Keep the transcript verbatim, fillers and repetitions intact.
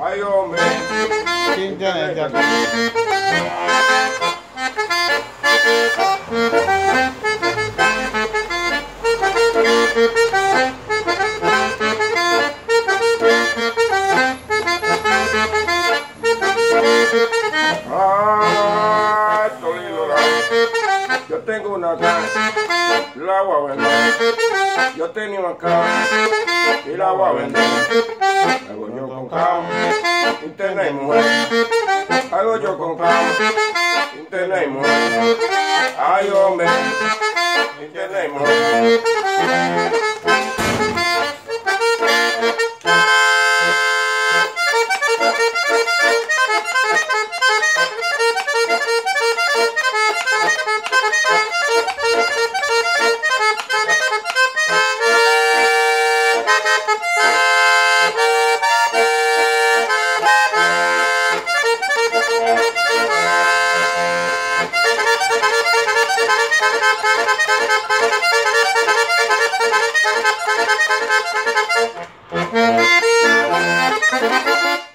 Ay, hombre. Internet ya. Ah, Tolilo, yo tengo una casa, la voy a vender. Yo tenía una casa y la voy a vender. Hago yo con cama, internet y mujer. Hago yo con cama, internet y mujer. Ay, hombre, internet y mujer. Thank you.